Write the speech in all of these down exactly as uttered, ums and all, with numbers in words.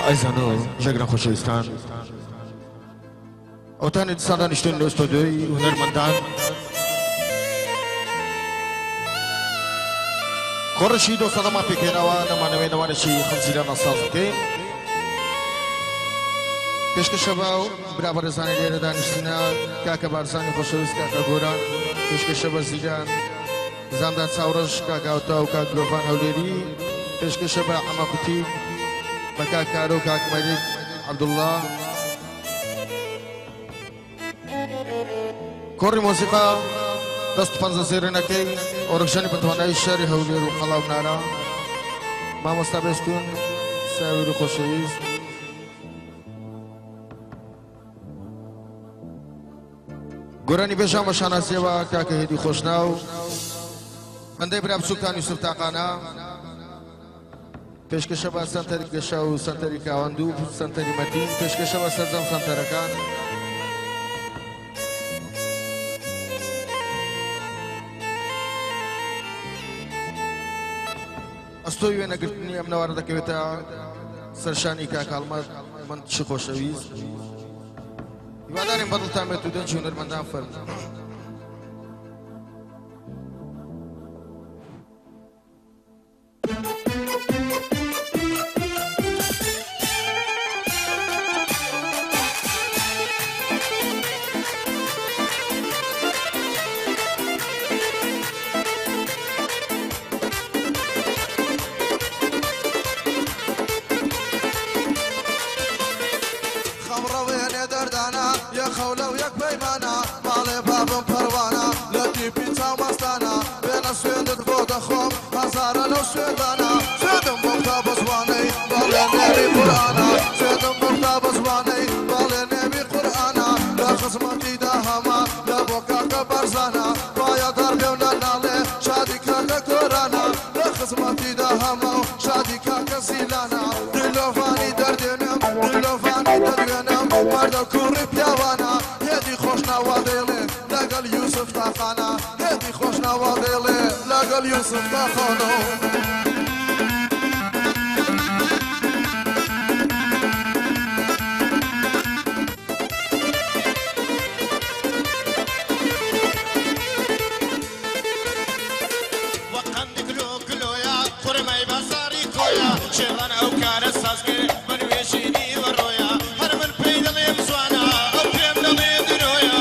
ئایزانۆ ژەگرە خۆشەویستان ئەوتانی دیسان دانیشتون لە ئۆستۆدیۆی هونەرمەندان خۆڕشی دۆ سەدەما پێکهێناوە نەمانەوەی نەوانێکی خەمزیرە نەساز بکەین پێشکەشە بە برا بەڕێزانی لێرە دانیشتینە کاکە بارزانی خۆشەویست کاکە گۆران پێشکەشە بە زیران زاندان چاوڕەش کاکاوتە و کاک گلۆڤان هەولێری پێشکەشە بە عەمە قوتی بە کاک کارۆ و کاک مەلیک عەبدوڵڵا کۆڕی مۆسیقا دەست پەنجە زێرینەکەی ئۆرگژانی بەتوانایی شاری هەولێر و قەڵاو نارا مامۆستا بێستون ساویر و خۆشەویست گۆرانی بێژان بە شاناسیەوە کاکە هێدی خۆشناو هەندەی برا بچووکتان یوسف تاقانە پێشکەشە بە سەنتەری گەشە و سەنتەری کاوەندوو سەنتەری مەتین پێشکەشە بە سەرجەم سەنتەرەکان ئەستۆی وێنەگرتنی ئەم نەوارە دەکەوێتە سەرشانی کاکاڵمەد من چ خۆشەویست هیوادارین بەدڵتان بێت و دەنجی هونەرمەندان فەرموو خولە و یەک پەیمانە ماڵێ بابم پەروانە لە تیپی چاومەستانە بێنە سوێندت بۆ دەخۆم هەزارە لەو سوێندانە سوێندم بۆ تا بەزوانەی باڵێ نێوی قورئانە سوێندم بۆ تا بەزوانەی باڵێ نێوی قورئانە لە خزمەتیدا هەما لە بۆ کاکە بەرزانە وایە دەربێونە ناڵێ شادی کاکە گۆرانە لە خزمەتیدا هەما و شادی کاکە زیلانە دلۆڤانی دەردێنم دلۆڤانی دەدوێنم مەردە کوڕی پیاوانە هێدی خۆشناوە دێڵێ لەگەڵ یوسف تاقانە هێدی خۆشناوە دێڵێ لەگەڵ یوسف تاقانە شێڵان ئەو کارە سازکە بەروێژینی وەڕۆیە هەر من پێی دەڵێم زوانە ئەو پێم دەڵێ درۆیە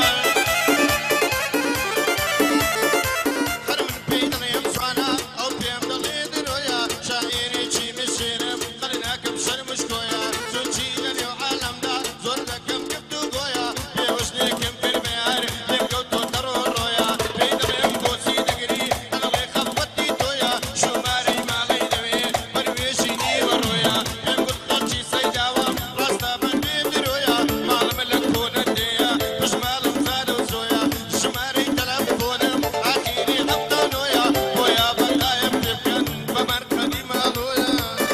هەر من پێی دەڵێم زوانە ئەو پێم دەڵێ درۆیە شاعیرێکی مشێرم قەر ناکەم شەرمش کۆیە زۆرچی لە نێو عالەمدا زۆر دەکەم گفت و گۆیە پێوەشتێکم کرد بەیار لێم کەوتۆتە ڕۆڕۆیە پێی دەڵێم بۆچی دەگری دەڵێ خەڵوەتی تۆیە شومارەی ماڵی دەوێ بەروێژینی وەڕۆیە پێم گوت خەڵکی سەیداوە ڕاستە من بێ درۆیە ماڵمە لە کۆنە دێیە پشماڵم زادە و زۆیە ژمارەی تەلەفۆنم ئاخیری هەفتانۆیە بۆیە بەندایە پێ بکەن بە مەرتەبی ماڵۆیە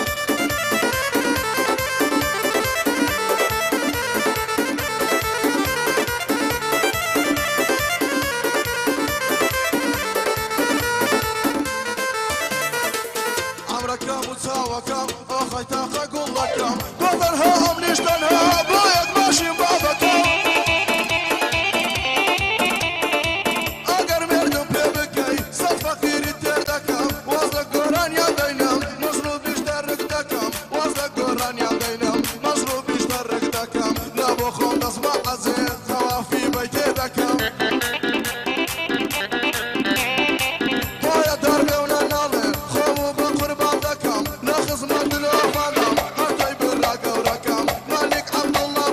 عمرەکەم و چاوەکەم ئۆخەی تاقە گوڵەکەم بۆ بەرها ئەم نیشتەنها بۆ یەک باشیم بابەکەم ئەگەر مێردم پێ بکەی سەد فەقیری تێر دەکەم واز لە گۆرانیان دەینەم مەزلوبیش دەرک دەکەم واز لە گۆرانیان دەینەم مەزلوبیش دەرک دەکەم لە بۆ خۆم دەست بە عەزێ تەوافی بەیتێ دەکەم خزمەت دلۆڤانم هەتەی برا گەورەکەم مەلیک عەبدوڵڵا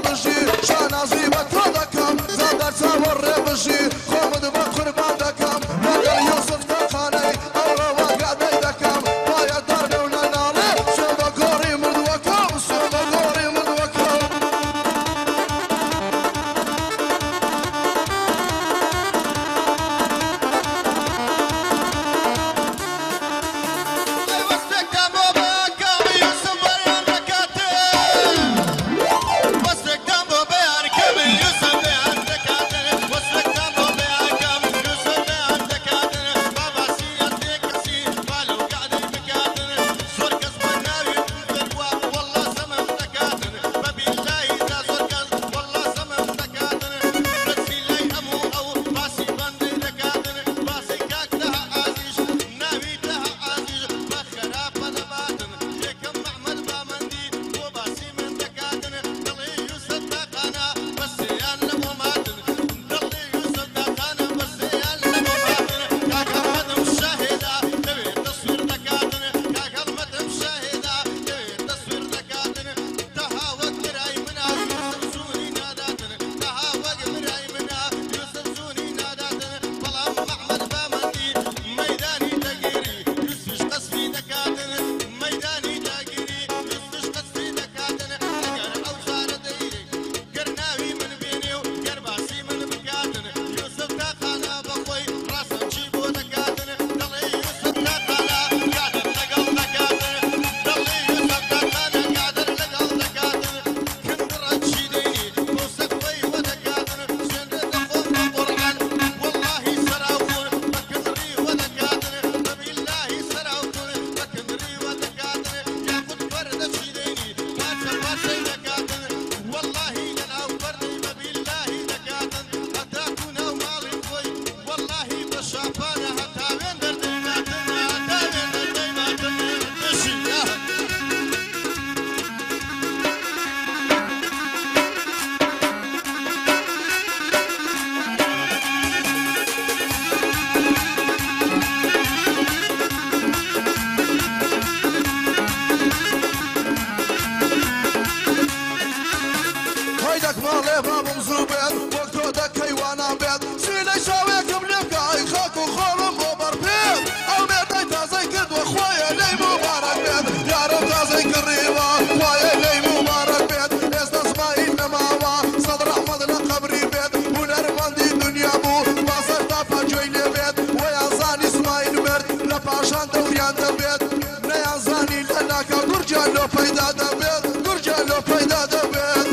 باشان دوريان دەبێت نەیانزانی لە ناکە گورجان لۆ پەیدا دەبێت گورجان لۆ پەیدا دەبێت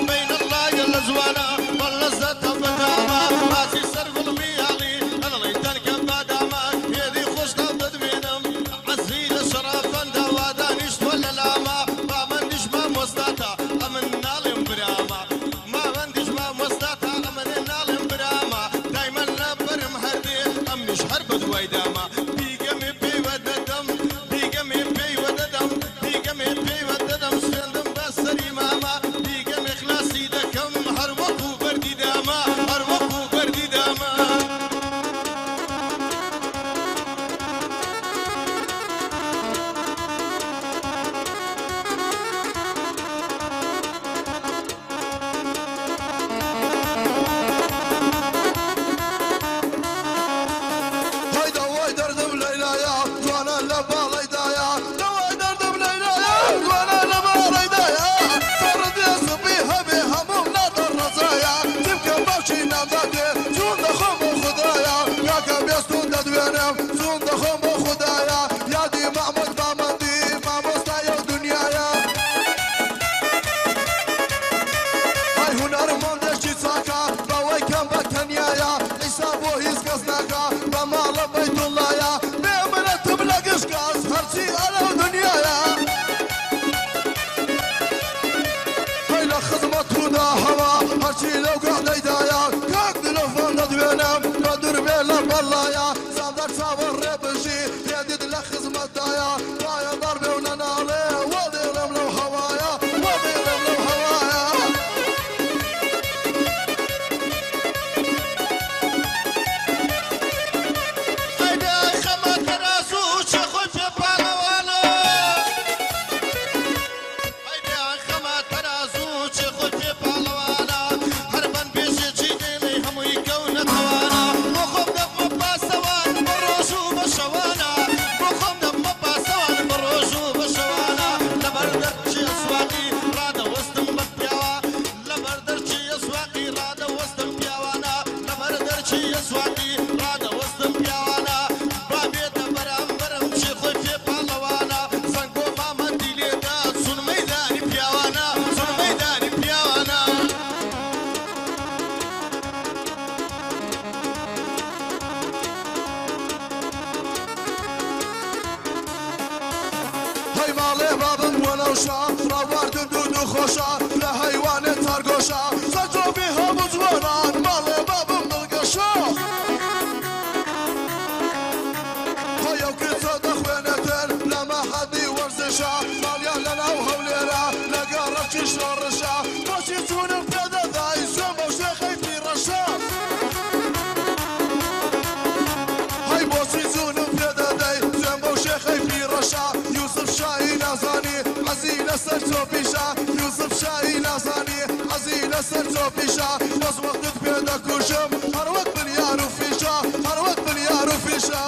زوانا والله زت بتاما ما تسر قلبي علي انا ليتني سون دخم بو خدایا یادی محمد بامندی مامۆستایە و دنیاە های هونەرمەندێکی چاکە بەوەی کەم بە تەنیایە ئیسا بۆ هیچ کەس ناکە بە ماڵە بەیتوڵایە بێ منەتم لە گشت کەس هەرچی ئەلە و دنیاە های لە خزمەت ودا هەوا هەرچی لەو گەڵەیدایە کاک دلۆفۆن دەدوێنم بە دووربێ لە بەڵایە زامدار چاوە ڕێبژی هێدیت لە خزمەتدایە وایە دەڕبێ و نەناڵێ وە دێڵم لەو هەوایە وە دێڵم لەو هەوایە های ماڵێ بابم وەنەوشە ڕاواردن دوود و خۆشە لە هەیوانێ تارگۆشە سەرجۆبی هەموو جوانان ماڵێ بابم دڵگەشە هەیەو کچە دەخوێنێتن لە مەحەدی وەرزشە ماڵیان لەناو هەولێرە لە گەڕەکی شۆڕشە بۆچی چوونم پێدەدای زۆم بەو شێخەی پیرەشە های بۆچی چوونم پێدەدەی زۆم بەو شێخەی پیرەشە یوسف شاهی نازانی حەزی لەسەر چۆپیشە یوسف شاهی نازانی حەزی لەسەر چۆپیشە بەس وەختت پێ دەکوشم هەر وەک بنیار و فیشە هەر وەک بنیار و فیشە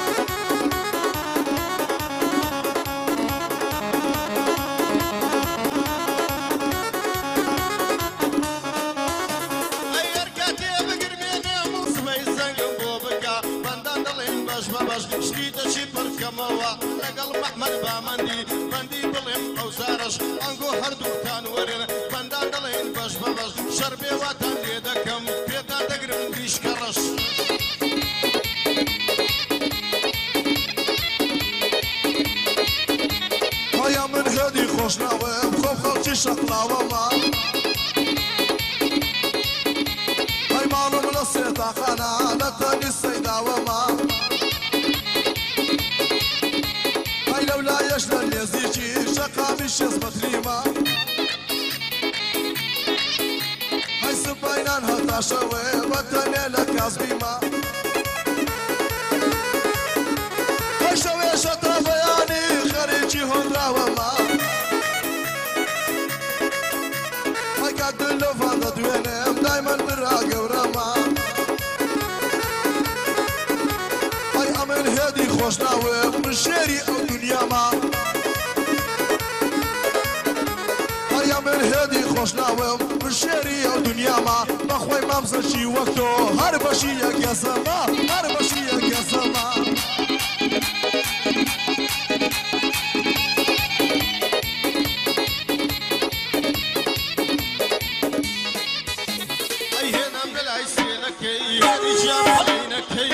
شتیدەچی پڕکەمەوە لەگەڵ محمەد بامەندی بەندی بڵێم ئەو زارش ئەنگۆ هەردووتان وەرن بەندان دەڵێن بەش بەبەش شەر بێواتان لێ دەکەم پێتان دەگرم دیشکە ڕەش هەیە من هێدی خۆشناوەم خۆم خەڵکی شەقلاوەمە های ماڵم لە سێتاخانە لە تەنی سەیداوەمە لەولایەش لە نێزیکی شەقامی شێز مەتریمە های سباینان هەتاشەوێ بەتەنێ لە کازبیمە های شەوێشە تا بەیانی خەریکی هۆنراوەمە های کات دلۆڤان دەدوێنێم دایمەن برا گەورەمە های ئەمن هێدی خۆشناوێم من شێری ئەو دنیاما هەیە من هێدی خۆشناوێم من شێری ئەو دنیاما بەخۆی مامزەشی وەک تۆ هەر بەشی یەک یەزەما هەر بەشی یەک یەزەما ئەی هێنام بەلای سێنەکەی هێدی جامەڵینەکەی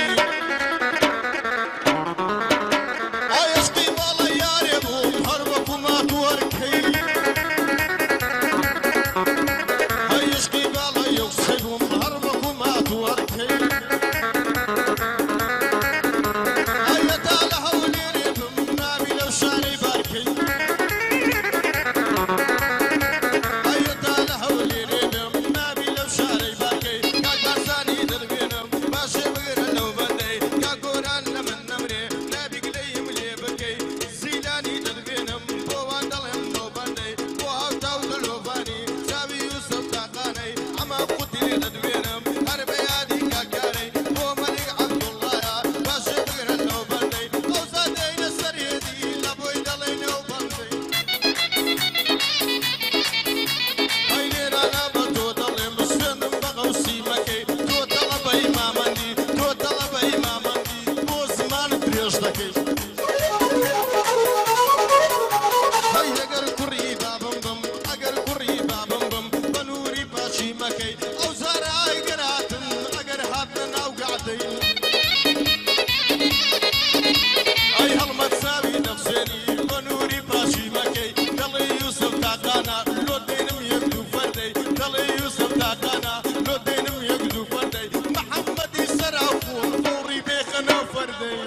بردي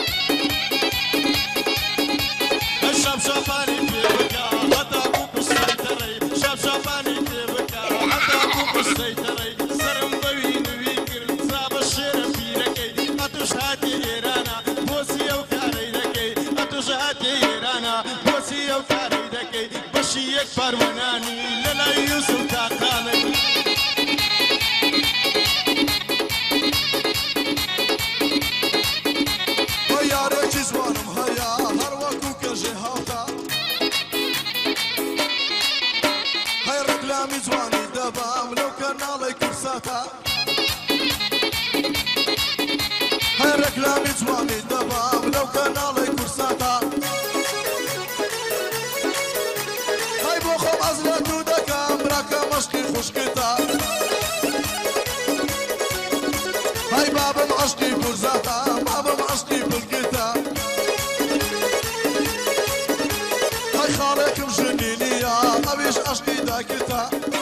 الشاب شافاني بيبكى حتى ابوك السيطري شاب شافاني بيبكى حتى ابوك السيطري سرم بوين ويكر صاب الشير فيركي اتوش هاتي ايرانا بوسي وكاري دكي اتوش هاتي ايرانا بوسي وكاري دكي بشيك فرماناني للا يوسف تاقاني زواني دبام لو كان علي كرساتا هاي ركلامي زواني دبام لو كان علي كرساتا هاي بوخم أزلتو دكام راكا مشكي خشكتا هاي بابا معشقي برزاتا بابا معشقي بالكتا هاي خالك مجنيني يا أبيش عشقي داكتا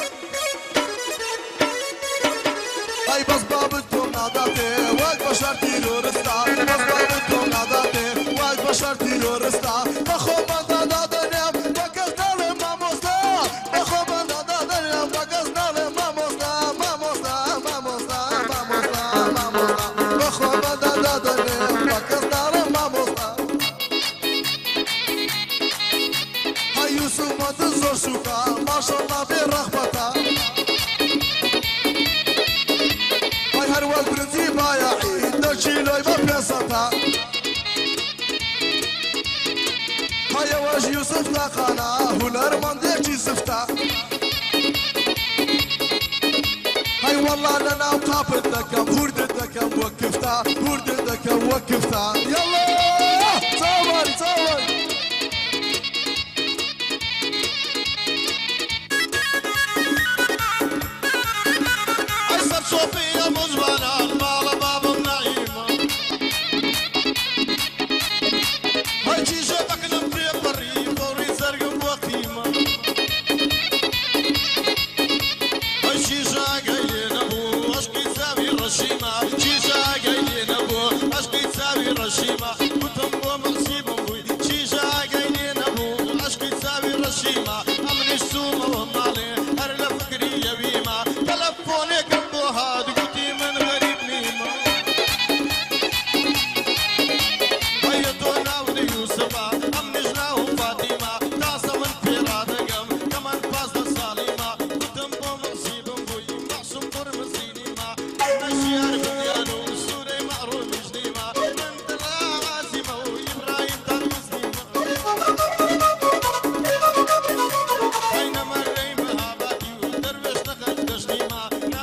هاي بس بابتهم ناداتي واق بشرتي لورستا بس بابتهم ناداتي واق بشرتي لورستا بخو من دادادنيم بكز نالي ماموستا بخو من دادادنيم بكز نالي ماموستا ماموستا ماموستا ماموستا ماموستا بخو من دادادنيم بكز نالي ماموستا هاي يوسف ما تزور شوكا ما شاء الله في رغبتا هرول برنزي بايعي دشيلوي ما بيسطا هيا واج يوسف لاقانا هنر من ديكي سفتا هاي والله انا وقابل دكم هردت دكم وقفتا هردت دكم وقفتا يلا صور صور صوفيا مزبانة المال باب النعيمة هاي جيجة بكنم في بري فوري زرقم وقيمة هاي جيجة قايلين ابو عشقي تساوي رشيمة جيجة قايلين ابو عشقي تساوي رشيمة كنتم بو مغسيب ابوي جيجة قايلين ابو عشقي تساوي رشيمة امن السومة ومالي هرلا فكري يبيمة تلفوني هاد قلتي من غريب نيمة هيدونا ودي يوسفا أم نجناهم فاطمة تاسا من فيراد قم كمان فازنا صاليمة قدم بو مصيب بوي معصوم برمزيني ما نشيار بديانو سوري معروف جديمة انت لا عازمة وإبراهيم دار مسلمة بينما الريم هاباتي ودرويش نقد تشنيمة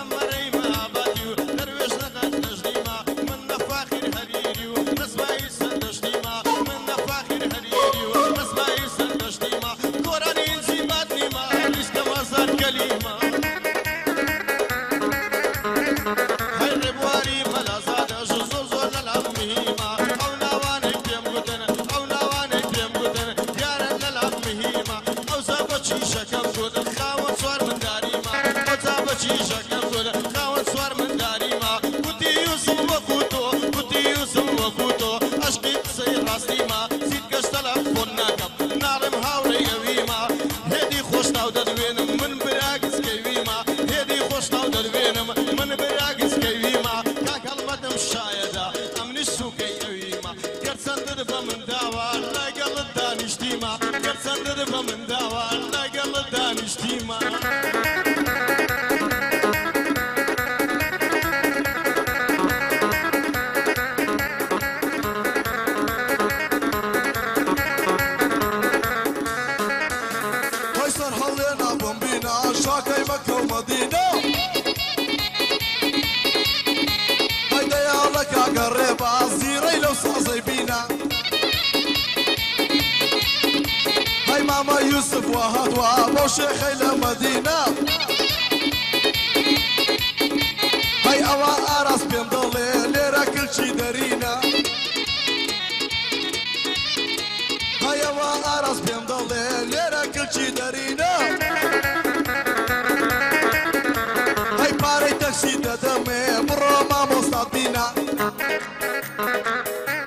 يوسف وهدوى ابو شيخ المدينه هاي اوا ارس بيمضلي ليرا كل شي درينا هاي اوا ارس بيمضلي ليرا كل شي درينا هاي باري تاكسي دمي برو ما مصطفينا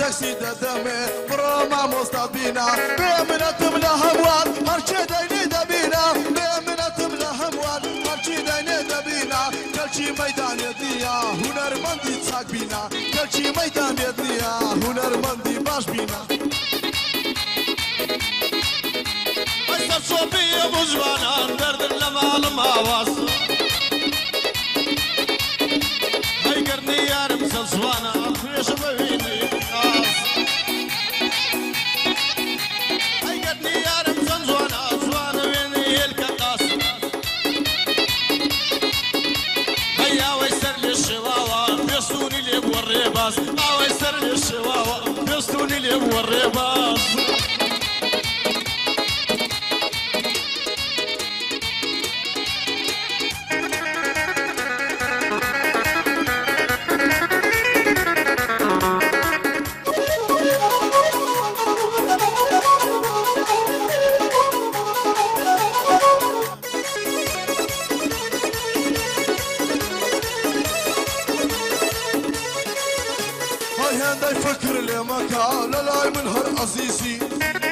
تاكسي دمي برا ما مستبينا بيمنا تملا هموال هرشي ديني دبينا بيمنا تملا هموال هرشي ديني دبينا كلشي ميدان يديا هنرمندي تساق بينا كلشي ميدان يديا هنرمندي باش بينا بس صوفي ابو جوانا درد لما لما واص هاي قرني يا رمسل صوانا فيش بيني ناس هاي قرني يا رمسل صوانا صوانا بيني الكقاس هيا ويسر لي الشواوة بيصوني لي بوريباس اه ويسر لي الشواوة بيصوني لي بوريباس هاي هندا يفكر لي مكان لا لا من هر عزيزي